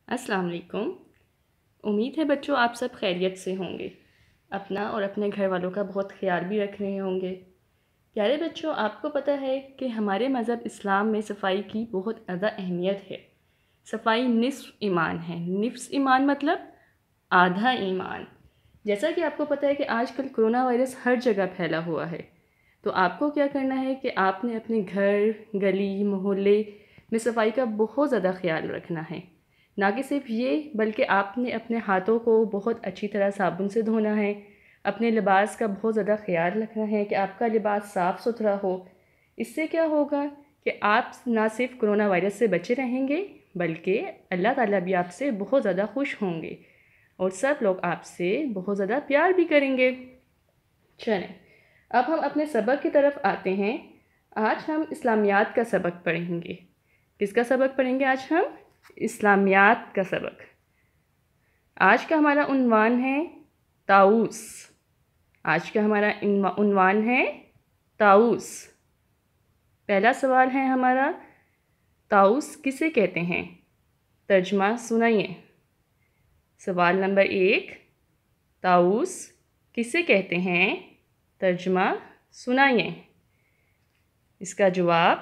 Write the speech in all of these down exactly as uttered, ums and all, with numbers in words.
السلام علیکم۔ امید ہے بچوں آپ سب خیریت سے ہوں گے، اپنا اور اپنے گھر والوں کا بہت خیال بھی رکھ رہے ہوں گے۔ پیارے بچوں، آپ کو پتہ ہے کہ ہمارے مذہب اسلام میں صفائی کی بہت زیادہ اہمیت ہے۔ صفائی نصف ایمان ہے۔ نصف ایمان مطلب آدھا ایمان۔ جیسا کہ آپ کو پتہ ہے کہ آج کل کرونا وائرس ہر جگہ پھیلا ہوا ہے، تو آپ کو کیا کرنا ہے کہ آپ نے اپنے گھر، گلی، محلے میں صفائی کا بہت زیادہ خیال رکھنا ہے۔ نہ کہ صرف یہ، بلکہ آپ نے اپنے ہاتھوں کو بہت اچھی طرح صابن سے دھونا ہے، اپنے لباس کا بہت زیادہ خیال رکھنا ہے کہ آپ کا لباس صاف ستھرا ہو۔ اس سے کیا ہوگا کہ آپ نہ صرف کرونا وائرس سے بچے رہیں گے، بلکہ اللہ تعالیٰ بھی آپ سے بہت زیادہ خوش ہوں گے اور سب لوگ آپ سے بہت زیادہ پیار بھی کریں گے۔ چلیں اب ہم اپنے سبق کی طرف آتے ہیں۔ آج ہم اسلامیات کا سبق پڑھیں گے۔ کس کا سبق پڑھیں گے آج ہم؟ اسلامیات کا سبق۔ آج کا ہمارا عنوان ہے تاؤز۔ آج کا ہمارا عنوان ہے تاؤز۔ پہلا سوال ہے ہمارا، تاؤز کسے کہتے ہیں؟ ترجمہ سنائیے۔ سوال نمبر ایک، تاؤز کسے کہتے ہیں؟ ترجمہ سنائیے۔ اس کا جواب،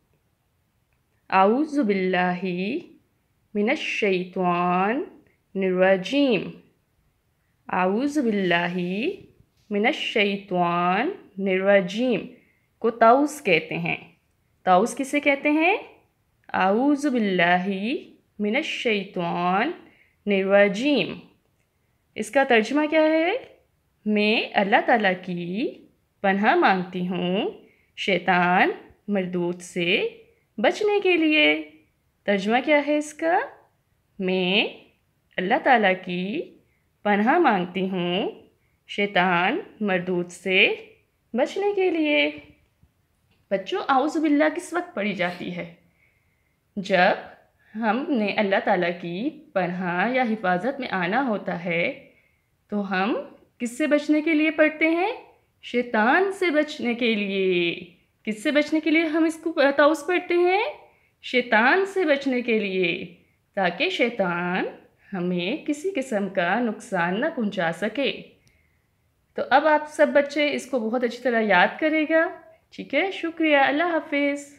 اعوذ باللہ من الشیطان الرجیم۔ اعوذ باللہ من الشیطان الرجیم کو تاؤز کہتے ہیں۔ تاؤز کسے کہتے ہیں؟ اعوذ باللہ من الشیطان الرجیم۔ اس کا ترجمہ کیا ہے؟ میں اللہ تعالیٰ کی پناہ مانگتی ہوں شیطان مردود سے بچنے کے لیے۔ ترجمہ کیا ہے اس کا؟ میں اللہ تعالیٰ کی پناہ مانگتی ہوں شیطان مردود سے بچنے کے لیے۔ بچوں، اعوذ باللہ کس وقت پڑھی جاتی ہے؟ جب ہم نے اللہ تعالیٰ کی پناہ یا حفاظت میں آنا ہوتا ہے تو ہم کس سے بچنے کے لیے پڑھتے ہیں؟ شیطان سے بچنے کے لیے۔ کس سے بچنے کے لیے ہم اس کو تاؤز پڑھتے ہیں؟ شیطان سے بچنے کے لیے، تاکہ شیطان ہمیں کسی قسم کا نقصان نہ پہنچا سکے۔ تو اب آپ سب بچے اس کو بہت اچھی طرح یاد کرے گا، ٹھیک ہے؟ شکریہ، اللہ حافظ۔